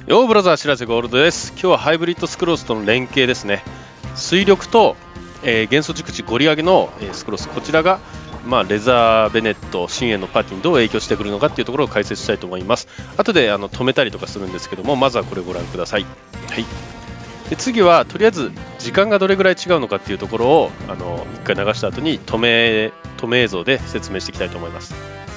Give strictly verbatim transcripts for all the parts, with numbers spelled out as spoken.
よーブラザーしらせゴールドです。今日はハイブリッドスクロースとの連携ですね。水力と、えー、元素熟知ゴリ上げの、えー、スクロース、こちらが、まあ、レザーベネット、深淵のパーティーにどう影響してくるのかっていうところを解説したいと思います。後であの止めたりとかするんですけども、まずはこれをご覧ください。はい、で次はとりあえず時間がどれぐらい違うのかっていうところをあのいっかい流した後に止め止め映像で説明していきたいと思います。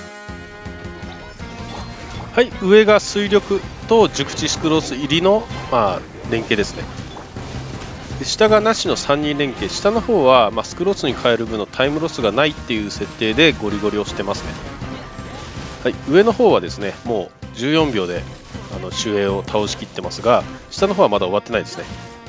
はい、上が水力と熟知スクロース入りの、まあ、連携ですね。で下がなしのさんにん連携、下の方は、まあ、スクロースに変える分のタイムロスがないっていう設定でゴリゴリをしてますね。はい、上の方はですね、もうじゅうよんびょうであの守衛を倒しきってますが、下の方はまだ終わってないですね。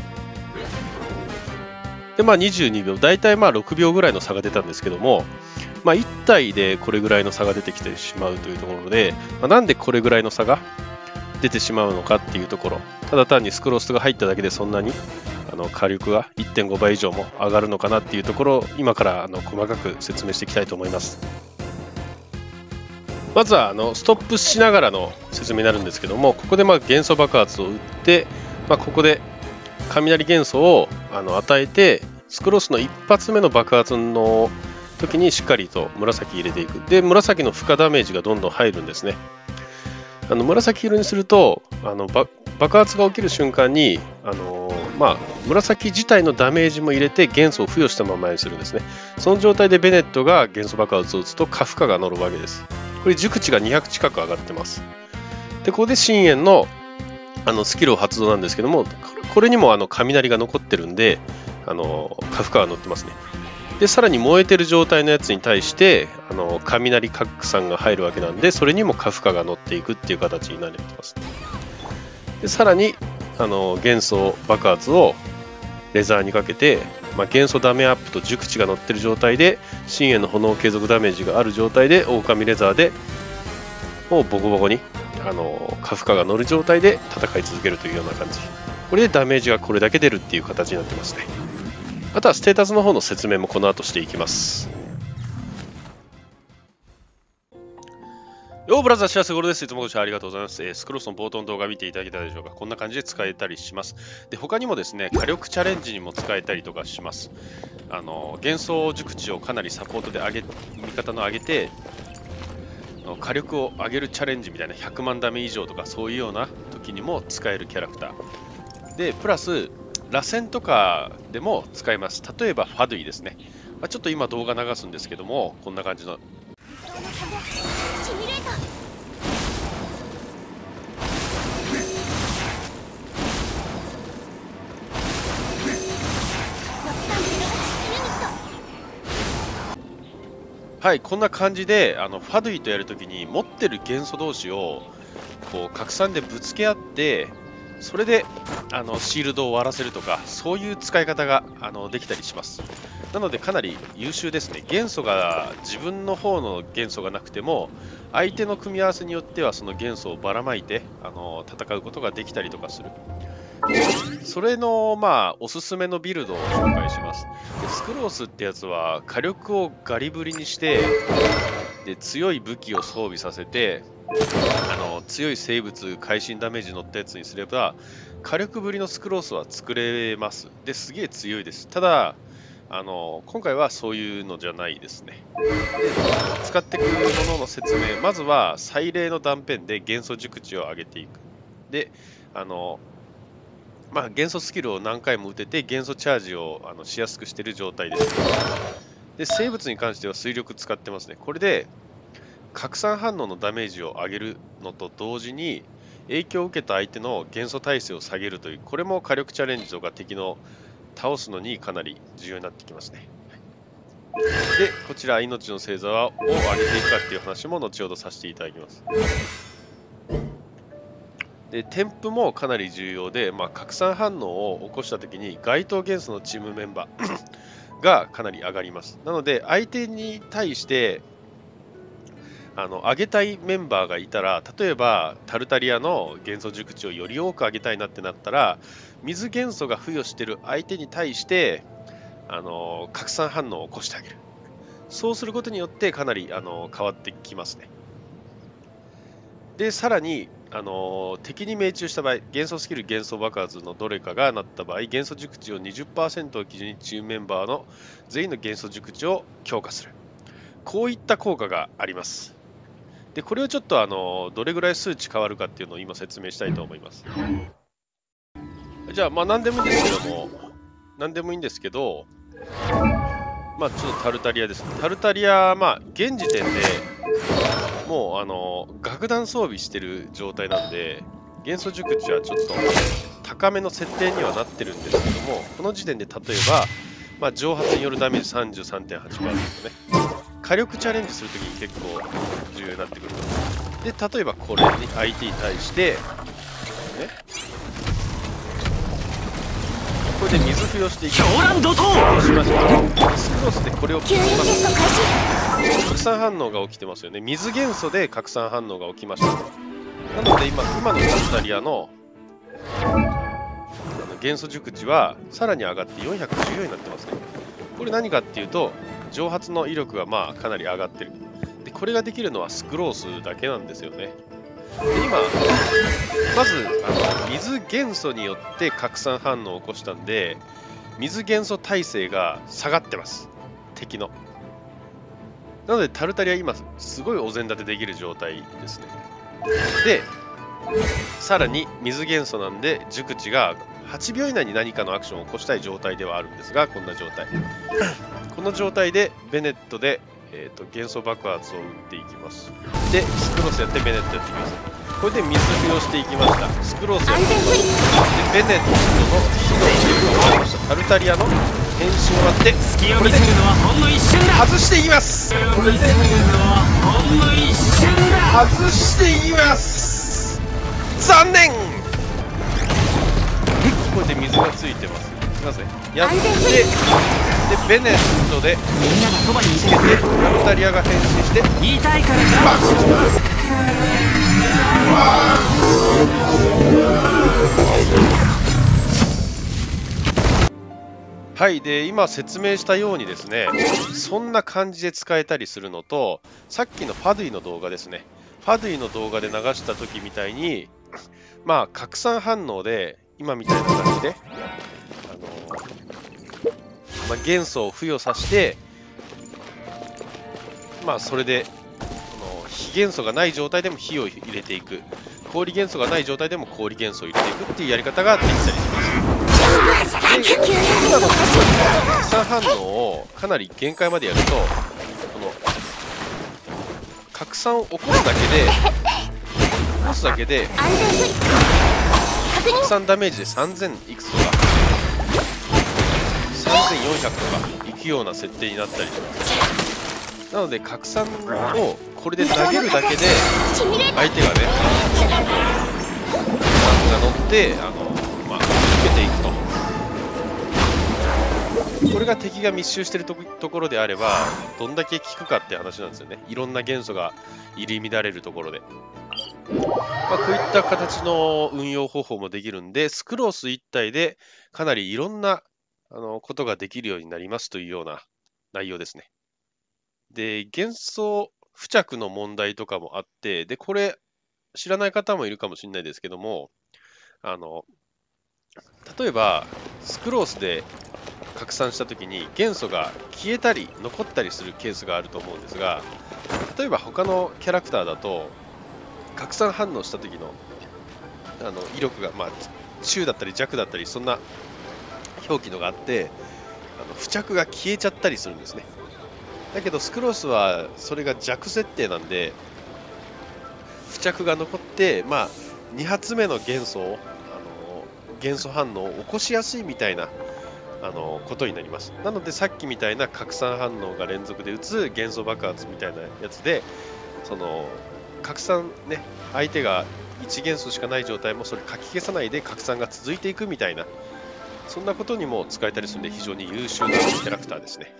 で、まあ、にじゅうにびょう、大体まあろくびょうぐらいの差が出たんですけども、まあ、いち体でこれぐらいの差が出てきてしまうというところで、まあ、なんでこれぐらいの差が出てしまうのかっていうところ、ただ単にスクロースが入っただけでそんなにあの火力が いってんごばい以上も上がるのかなっていうところを今からあの細かく説明していきたいと思います。まずはあのストップしながらの説明になるんですけども、ここでまあ元素爆発を打って、まあ、ここで雷元素をあの与えて、スクロースの一発目の爆発の時にしっかりと紫入れていく。で、紫の負荷ダメージがどんどん入るんですね。あの紫色にするとあの爆発が起きる瞬間にあの、まあ、紫自体のダメージも入れて元素を付与したままにするんですね。その状態でベネットが元素爆発を打つと過負荷が乗るわけです。これ熟知がにひゃく近く上がってます。で、ここで深淵のあのスキルを発動なんですけども、これにもあの雷が残ってるんであの過負荷が乗ってますね。で、さらに燃えてる状態のやつに対してあの雷拡散が入るわけなんで、それにも過負荷が乗っていくっていう形になってます。で、さらにあの元素爆発をレザーにかけて、まあ、元素ダメアップと熟知が乗ってる状態で、深淵の炎継続ダメージがある状態で狼レザーでもうボコボコにあの過負荷が乗る状態で戦い続けるというような感じ。これでダメージがこれだけ出るっていう形になってますね。あとはステータスの方の説明もこの後していきます。よーブラザーしらせゴールドです。いつもご視聴ありがとうございます。えー、スクロースの冒頭の動画見ていただけたでしょうか。こんな感じで使えたりします。で、他にもですね、火力チャレンジにも使えたりとかします。あの元素熟知をかなりサポートで上げ、味方の上げて、火力を上げるチャレンジみたいなひゃくまんダメ以上とかそういうような時にも使えるキャラクター。で、プラス、螺旋とかでも使えます。例えばファドゥイですね。まあ、ちょっと今動画流すんですけども、こんな感じの。はい、こんな感じであのファドゥイとやるときに持ってる元素同士をこう拡散でぶつけ合って、それであのシールドを割らせるとか、そういう使い方があのできたりします。なのでかなり優秀ですね。元素が自分の方の元素がなくても、相手の組み合わせによってはその元素をばらまいてあの戦うことができたりとかする。それのまあおすすめのビルドを紹介します。でスクロースってやつは火力をガリブリにして、で強い武器を装備させて、あの強い生物会心ダメージ乗ったやつにすれば火力ぶりのスクロースは作れます。ですげえ強いです。ただあの今回はそういうのじゃないですね。で使ってくるものの説明、まずは祭礼の断片で元素熟知を上げていく。であのまあ、元素スキルを何回も打てて元素チャージをあのしやすくしている状態です。で生物に関しては水力使ってますね。これで拡散反応のダメージを上げるのと同時に影響を受けた相手の元素耐性を下げるという、これも火力チャレンジとか敵の倒すのにかなり重要になってきますね。でこちら命の星座を上げていくかっていう話も後ほどさせていただきます。で添付もかなり重要で、まあ、拡散反応を起こしたときに該当元素のチームメンバーがかなり上がります。なので相手に対してあの上げたいメンバーがいたら、例えばタルタリアの元素熟知をより多く上げたいなってなったら、水元素が付与している相手に対してあの拡散反応を起こしてあげる。そうすることによってかなりあの変わってきますね。でさらにあのー敵に命中した場合、元素スキル、元素爆発のどれかがなった場合、元素熟知を にじゅっパーセント を基準にチームメンバーの全員の元素熟知を強化する。こういった効果があります。で、これをちょっと、あのーどれぐらい数値変わるかっていうのを今説明したいと思います。じゃあ、まあ何でもいいんですけども、何でもいいんですけど、まあちょっとタルタリアですね。タルタリア、まあ現時点でもうあの楽団装備してる状態なんで、元素熟知はちょっと高めの設定にはなってるんですけども、この時点で例えば、まあ、蒸発によるダメージ さんじゅうさんてんはちパーセント ね、火力チャレンジするときに結構重要になってくると。で、例えばこれに相手に対して、ね、これで水付与していきます。しました。スクロスでこれを切ります。拡散反応が起きてますよね。水元素で拡散反応が起きました。なので今、今のタルタリアの元素熟知はさらに上がってよんひゃくじゅうよんになってますね。これ何かっていうと、蒸発の威力がまあかなり上がってる。で、これができるのはスクロースだけなんですよね。で、今、まずあの水元素によって拡散反応を起こしたんで、水元素耐性が下がってます、敵の。なのでタルタリア今すごいお膳立てできる状態ですね。で、さらに水元素なんで熟知がはちびょう以内に何かのアクションを起こしたい状態ではあるんですが、こんな状態この状態でベネットで、えー、と元素爆発を打っていきます。でスクロースやってベネットやっていきます。これで水付与していきました。スクロースやっていきます。でベネットの火の水を終わりました。タルタリアの変身終わって、これで外していきます。外していきます。残念。これで水がついてます。すいません。やって、でベネットでつけて、タルタリアが変身してバックします。はい、で今説明したようにですね、そんな感じで使えたりするのと、さっきのファドゥイの動画ですね、ファドゥイの動画で流した時みたいに、まあ拡散反応で今みたいな感じで、あのまあ、元素を付与させて、まあそれであの火元素がない状態でも火を入れていく、氷元素がない状態でも氷元素を入れていくっていうやり方ができたりします。で今の拡散反応をかなり限界までやると、この拡散を起こすだけで起こすだけで拡散ダメージでさんぜんいくつとかさんぜんよんひゃくとかいくような設定になったりします。なので拡散をこれで投げるだけで相手がね、バンが乗ってあの、まあ、受けていくと。これが敵が密集しているところであればどんだけ効くかって話なんですよね。いろんな元素が入り乱れるところで、まあ、こういった形の運用方法もできるんで、スクロース一体でかなりいろんなあのことができるようになりますというような内容ですね。で、元素付着の問題とかもあって、でこれ知らない方もいるかもしれないですけども、あの例えばスクロースで拡散したときに元素が消えたり残ったりするケースがあると思うんですが、例えば他のキャラクターだと拡散反応した時のあの威力が、まあ、中だったり弱だったりそんな表記のがあって、あの付着が消えちゃったりするんですね。だけどスクロースはそれが弱設定なんで付着が残って、まあ、に発目の元素をあの元素反応を起こしやすいみたいなあのことになります。なのでさっきみたいな拡散反応が連続で打つ元素爆発みたいなやつで、その拡散ね、相手がいち元素しかない状態もそれかき消さないで拡散が続いていくみたいな、そんなことにも使えたりするので非常に優秀なキャラクターですね。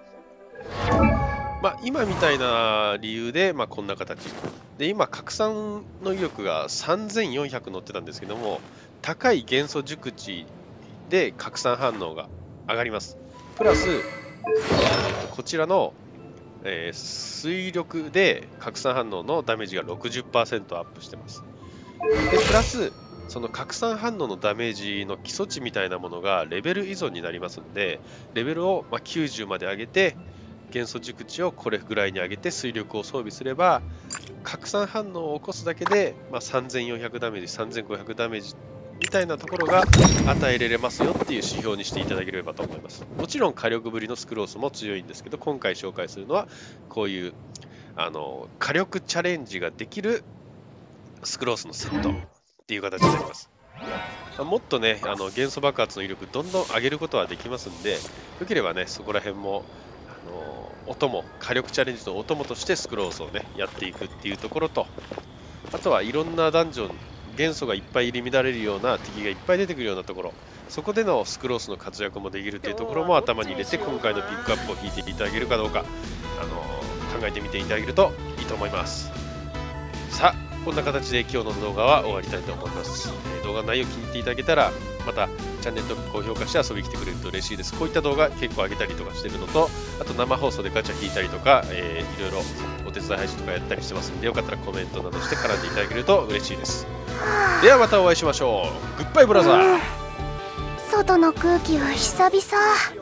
まあ、今みたいな理由で、まあ、こんな形で、今拡散の威力がさんぜんよんひゃく乗ってたんですけども、高い元素熟知で拡散反応が上がります。プラス、えー、とこちらの、えー、水力で拡散反応のダメージが ろくじゅっパーセント アップしてます。 でプラスその拡散反応のダメージの基礎値みたいなものがレベル依存になりますので、レベルをまあきゅうじゅうまで上げて元素軸値をこれぐらいに上げて水力を装備すれば、拡散反応を起こすだけで、まあ、さんぜんよんひゃくダメージ、さんぜんごひゃくダメージみたいなところが与えられますよっていう指標にしていただければと思います。もちろん火力ぶりのスクロースも強いんですけど、今回紹介するのはこういうあの火力チャレンジができるスクロースのセットっていう形になります。もっとね、あの元素爆発の威力どんどん上げることはできますんで、よければね、そこら辺もあのお供、火力チャレンジのお供としてスクロースをね、やっていくっていうところと、あとはいろんなダンジョン、元素がいっぱい入り乱れるような敵がいっぱい出てくるようなところ、そこでのスクロースの活躍もできるというところも頭に入れて、今回のピックアップを引いていただけるかどうか、あの考えてみていただけるといいと思います。さあ、こんな形で今日の動画は終わりたいと思います。えー、動画の内容気に入っていただけたら、またチャンネル登録、高評価して遊びに来てくれると嬉しいです。こういった動画結構上げたりとかしてるのと、あと生放送でガチャ引いたりとか、えー、いろいろお手伝い配信とかやったりしてますので、よかったらコメントなどして絡んでいただけると嬉しいです。ではまたお会いしましょう。グッバイブラザー。 外の空気は久々。